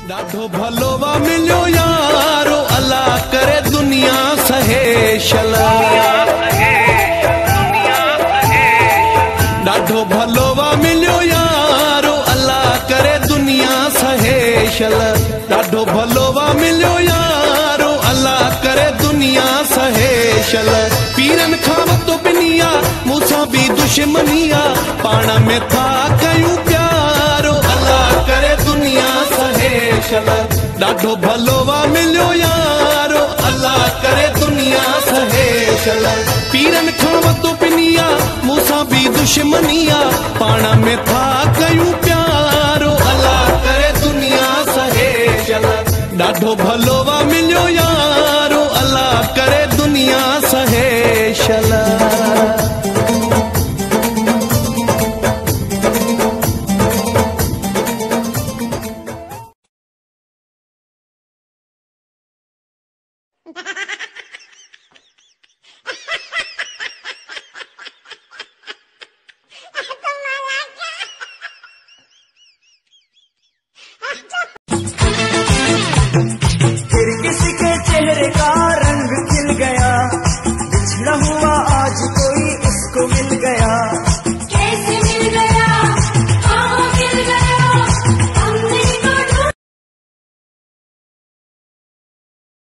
ॾाढो भलोवा मिलियो यारो अल्लाह करे दुनिया सहेशल। ॾाढो भलोवा मिलियो यारो अल्लाह करे दुनिया सहेशल। ॾाढो भलोवा मिलियो यारो अल्लाह करे दुनिया सहेशल। पीरन खां वतो बिनिया मूंसां बि दुश्मनिया पाण में था कयूं प्यारो अल्लाह करे दुनिया सहेशल। ॾाढो भलोवा मिलियो यारो अल्लाह करे दुनिया सहेशल। पीरन खां वतो बिनिया मूंसां बि दुश्मनिया पाण में था कयूं प्यारो अल्लाह करे दुनिया सहेशल। ॾाढो भलोवा मिलियो यारो अल्लाह करे दुनिया सहेशल।